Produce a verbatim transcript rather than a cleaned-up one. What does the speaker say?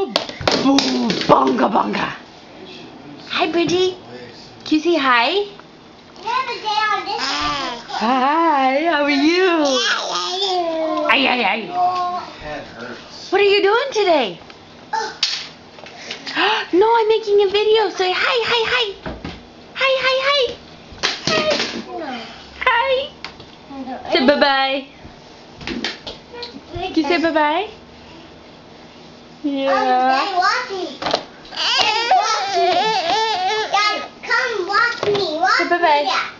Boo, bonga bonga. Hi, Bridget. Can you say hi? Hi, how are you? Ay, ay, ay. What are you doing today? No, I'm making a video. Say hi, hi, hi. Hi, hi, hi. Hi. Hi. Say bye-bye. Can you say bye-bye? Yeah. Dad, watch me. Dad, watch me. Dad, come watch me. Watch Say bye-bye. me.